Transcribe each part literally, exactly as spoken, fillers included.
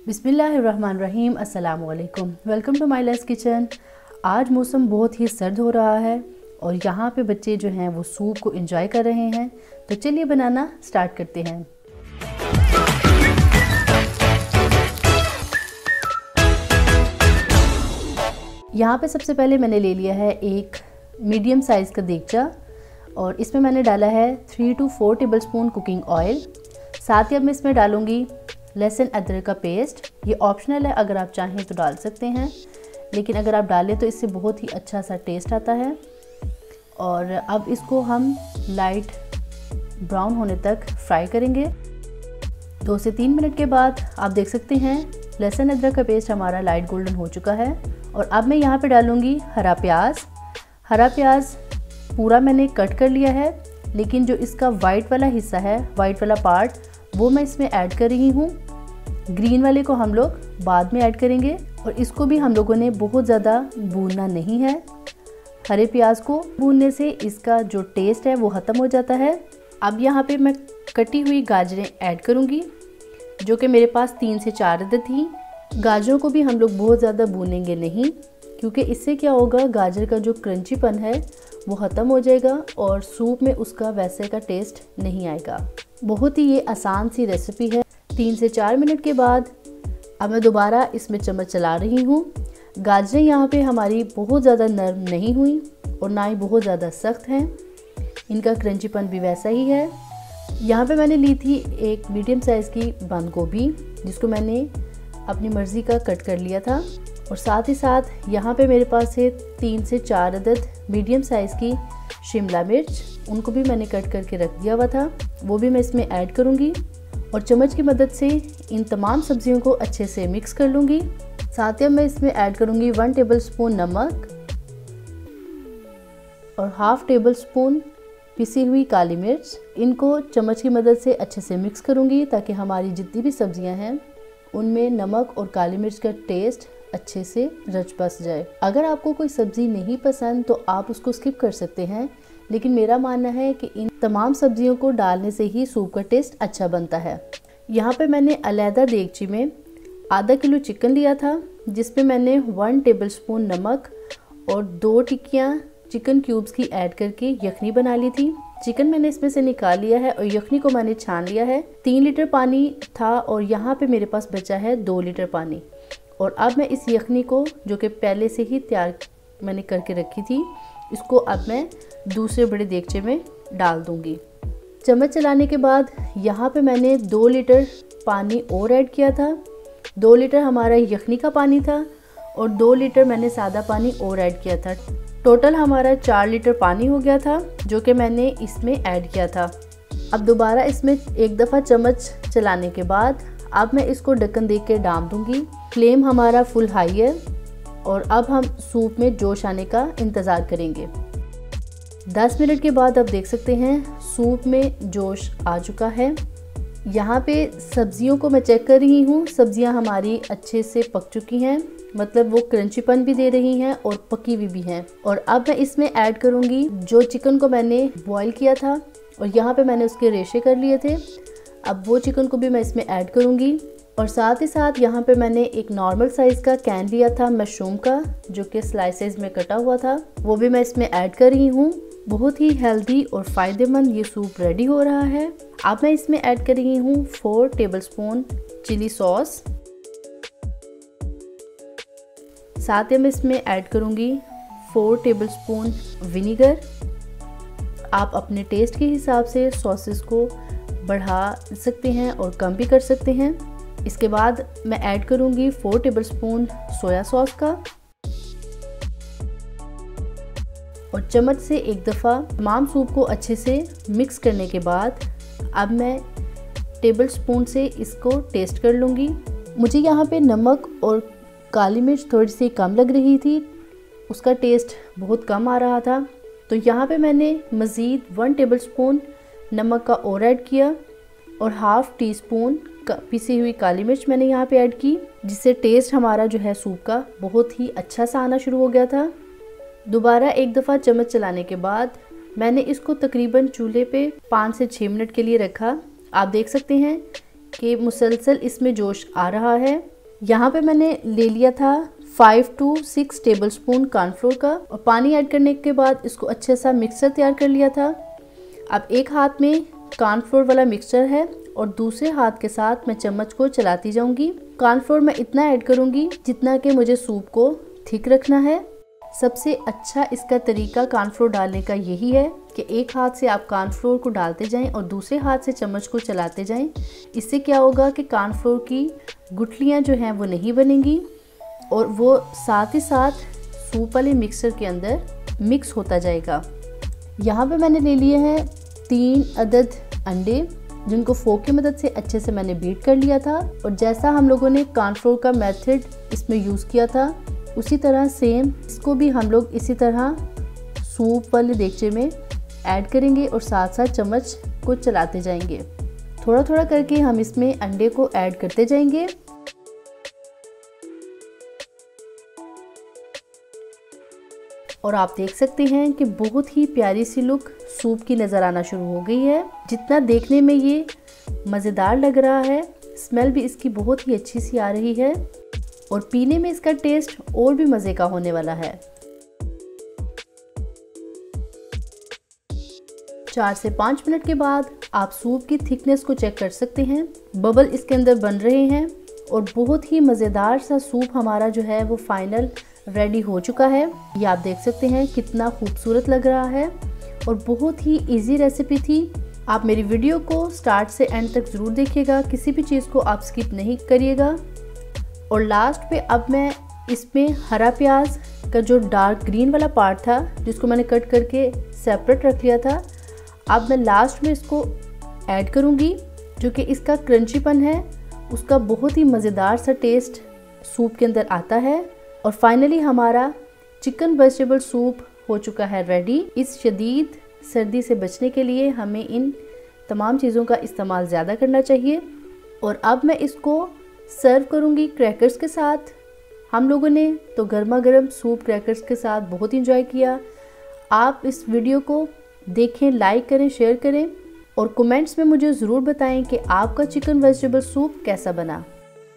बिस्मिल्लाहिर्रहमानिर्रहीम, अस्सलाम वालेकुम। Welcome to Myla's kitchen. आज मौसम बहुत ही सर्द हो रहा है और यहाँ पे बच्चे जो हैं वो सूप को एंजॉय कर रहे हैं। तो चलिए बनाना स्टार्ट करते हैं। यहाँ पे सबसे पहले मैंने ले लिया है एक मीडियम साइज़ का देगचा और इसमें मैंने डाला है three two four tablespoon cooking oil. साथ ही अब मैं इसमें डालूँगी लहसुन अदरक का पेस्ट। ये ऑप्शनल है, अगर आप चाहें तो डाल सकते हैं, लेकिन अगर आप डालें तो इससे बहुत ही अच्छा सा टेस्ट आता है। और अब इसको हम लाइट ब्राउन होने तक फ्राई करेंगे। दो से तीन मिनट के बाद आप देख सकते हैं लहसुन अदरक का पेस्ट हमारा लाइट गोल्डन हो चुका है। और अब मैं यहाँ पे डालूँगी हरा प्याज। हरा प्याज पूरा मैंने कट कर लिया है, लेकिन जो इसका वाइट वाला हिस्सा है, वाइट वाला पार्ट, वो मैं इसमें ऐड कर रही हूँ। ग्रीन वाले को हम लोग बाद में ऐड करेंगे और इसको भी हम लोगों ने बहुत ज़्यादा भूनना नहीं है। हरे प्याज को भूनने से इसका जो टेस्ट है वो ख़त्म हो जाता है। अब यहाँ पे मैं कटी हुई गाजरें ऐड करूँगी, जो कि मेरे पास तीन से चार अदद थी। गाजरों को भी हम लोग बहुत ज़्यादा भूनेंगे नहीं, क्योंकि इससे क्या होगा, गाजर का जो क्रंचीपन है वो ख़त्म हो जाएगा और सूप में उसका वैसे का टेस्ट नहीं आएगा। बहुत ही ये आसान सी रेसिपी है। तीन से चार मिनट के बाद अब मैं दोबारा इसमें चम्मच चला रही हूँ। गाजरें यहाँ पे हमारी बहुत ज़्यादा नरम नहीं हुई और ना ही बहुत ज़्यादा सख्त हैं, इनका क्रंचीपन भी वैसा ही है। यहाँ पे मैंने ली थी एक मीडियम साइज़ की बंद गोभी, जिसको मैंने अपनी मर्ज़ी का कट कर लिया था। और साथ ही साथ यहाँ पे मेरे पास है तीन से चार अदद मीडियम साइज़ की शिमला मिर्च, उनको भी मैंने कट करके रख दिया हुआ था, वो भी मैं इसमें ऐड करूँगी। और चम्मच की मदद से इन तमाम सब्जियों को अच्छे से मिक्स कर लूँगी। साथ ही मैं इसमें ऐड करूँगी वन टेबल स्पून नमक और हाफ़ टेबल स्पून पिसी हुई काली मिर्च। इनको चम्मच की मदद से अच्छे से मिक्स करूँगी ताकि हमारी जितनी भी सब्जियाँ हैं उनमें नमक और काली मिर्च का टेस्ट अच्छे से रच बस जाए। अगर आपको कोई सब्ज़ी नहीं पसंद तो आप उसको स्किप कर सकते हैं, लेकिन मेरा मानना है कि इन तमाम सब्जियों को डालने से ही सूप का टेस्ट अच्छा बनता है। यहाँ पे मैंने अलहदा देगची में आधा किलो चिकन लिया था, जिसमें मैंने वन टेबलस्पून नमक और दो टिक्कियाँ चिकन क्यूब्स की ऐड करके यखनी बना ली थी। चिकन मैंने इसमें से निकाल लिया है और यखनी को मैंने छान लिया है। तीन लीटर पानी था और यहाँ पे मेरे पास बचा है दो लीटर पानी। और अब मैं इस यखनी को, जो कि पहले से ही तैयार मैंने करके रखी थी, इसको अब मैं दूसरे बड़े देगचे में डाल दूंगी। चम्मच चलाने के बाद यहाँ पे मैंने दो लीटर पानी और ऐड किया था। दो लीटर हमारा यखनी का पानी था और दो लीटर मैंने सादा पानी और ऐड किया था। टोटल हमारा चार लीटर पानी हो गया था, जो कि मैंने इसमें ऐड किया था। अब दोबारा इसमें एक दफ़ा चम्मच चलाने के बाद अब मैं इसको ढक्कन दे के डाल दूँगी। फ्लेम हमारा फुल हाई है और अब हम सूप में जोश आने का इंतज़ार करेंगे। दस मिनट के बाद आप देख सकते हैं सूप में जोश आ चुका है। यहाँ पे सब्जियों को मैं चेक कर रही हूँ, सब्जियाँ हमारी अच्छे से पक चुकी हैं, मतलब वो क्रंचीपन भी दे रही हैं और पकी हुई भी हैं। और अब मैं इसमें ऐड करूँगी जो चिकन को मैंने बॉईल किया था और यहाँ पे मैंने उसके रेशे कर लिए थे। अब वो चिकन को भी मैं इसमें ऐड करूँगी। और साथ ही साथ यहाँ पे मैंने एक नॉर्मल साइज़ का कैन लिया था मशरूम का, जो कि स्लाइसेस में कटा हुआ था, वो भी मैं इसमें ऐड कर रही हूँ। बहुत ही हेल्दी और फ़ायदेमंद ये सूप रेडी हो रहा है। अब मैं इसमें ऐड कर रही हूँ फोर टेबलस्पून चिली सॉस। साथ ही मैं इसमें ऐड करूँगी फोर टेबलस्पून विनीगर। आप अपने टेस्ट के हिसाब से सॉसेस को बढ़ा सकते हैं और कम भी कर सकते हैं। इसके बाद मैं ऐड करूँगी फोर टेबलस्पून सोया सॉस का और चम्मच से एक दफ़ा तमाम सूप को अच्छे से मिक्स करने के बाद अब मैं टेबलस्पून से इसको टेस्ट कर लूँगी। मुझे यहाँ पे नमक और काली मिर्च थोड़ी सी कम लग रही थी, उसका टेस्ट बहुत कम आ रहा था, तो यहाँ पे मैंने मज़ीद वन टेबलस्पून नमक का और ऐड किया और हाफ़ टी स्पून पिसी हुई काली मिर्च मैंने यहाँ पे ऐड की, जिससे टेस्ट हमारा जो है सूप का बहुत ही अच्छा सा आना शुरू हो गया था। दोबारा एक दफ़ा चम्मच चलाने के बाद मैंने इसको तकरीबन चूल्हे पे पाँच से छः मिनट के लिए रखा। आप देख सकते हैं कि मुसलसल इसमें जोश आ रहा है यहाँ पे मैंने ले लिया था five two six tablespoon cornflour का और पानी ऐड करने के बाद इसको अच्छे सा मिक्सचर तैयार कर लिया था। अब एक हाथ में कॉर्नफ्लोर वाला मिक्सचर है और दूसरे हाथ के साथ मैं चम्मच को चलाती जाऊंगी। कॉर्नफ्लोर मैं इतना ऐड करूंगी जितना कि मुझे सूप को थिक रखना है। सबसे अच्छा इसका तरीका कॉर्नफ्लोर डालने का यही है कि एक हाथ से आप कॉर्नफ्लोर को डालते जाएं और दूसरे हाथ से चम्मच को चलाते जाएं। इससे क्या होगा कि कॉर्नफ्लोर की गुठलियाँ जो हैं वो नहीं बनेंगी और वो साथ ही साथ सूप वाले मिक्सचर के अंदर मिक्स होता जाएगा। यहाँ पे मैंने ले लिए हैं तीन अदद अंडे, जिनको फोक की मदद से अच्छे से मैंने बीट कर लिया था और जैसा हम लोगों ने कॉर्नफ्लोर का मेथड इसमें यूज़ किया था उसी तरह सेम इसको भी हम लोग इसी तरह सूप वाले देगचे में ऐड करेंगे और साथ साथ चम्मच को चलाते जाएंगे। थोड़ा थोड़ा करके हम इसमें अंडे को ऐड करते जाएंगे। और आप देख सकते हैं कि बहुत ही प्यारी सी लुक सूप की नज़र आना शुरू हो गई है। जितना देखने में ये मज़ेदार लग रहा है, स्मेल भी इसकी बहुत ही अच्छी सी आ रही है और पीने में इसका टेस्ट और भी मज़े का होने वाला है। चार से पाँच मिनट के बाद आप सूप की थिकनेस को चेक कर सकते हैं। बबल इसके अंदर बन रहे हैं और बहुत ही मज़ेदार सा सूप हमारा जो है वो फाइनल रेडी हो चुका है। ये आप देख सकते हैं कितना खूबसूरत लग रहा है और बहुत ही इजी रेसिपी थी। आप मेरी वीडियो को स्टार्ट से एंड तक ज़रूर देखिएगा, किसी भी चीज़ को आप स्किप नहीं करिएगा। और लास्ट पे अब मैं इसमें हरा प्याज का जो डार्क ग्रीन वाला पार्ट था जिसको मैंने कट करके सेपरेट रख लिया था, अब मैं लास्ट में इसको ऐड करूँगी, जो कि इसका क्रंचीपन है उसका बहुत ही मज़ेदार सा टेस्ट सूप के अंदर आता है। और फाइनली हमारा चिकन वेजिटेबल सूप हो चुका है रेडी। इस शदीद सर्दी से बचने के लिए हमें इन तमाम चीज़ों का इस्तेमाल ज़्यादा करना चाहिए। और अब मैं इसको सर्व करूँगी क्रैकर्स के साथ। हम लोगों ने तो गर्मा गर्म सूप क्रैकर्स के साथ बहुत इंजॉय किया। आप इस वीडियो को देखें, लाइक करें, शेयर करें और कमेंट्स में मुझे ज़रूर बताएं कि आपका चिकन वेजिटेबल सूप कैसा बना।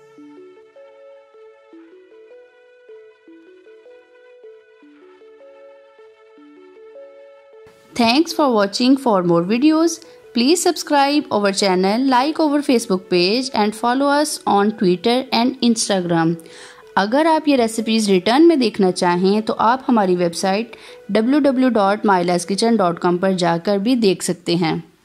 Thanks for watching. For more videos, please subscribe our channel, like our Facebook page and follow us on Twitter and Instagram. अगर आप ये रेसिपीज़ रिटर्न में देखना चाहें तो आप हमारी website W W W dot Myla's kitchen dot com पर जाकर भी देख सकते हैं।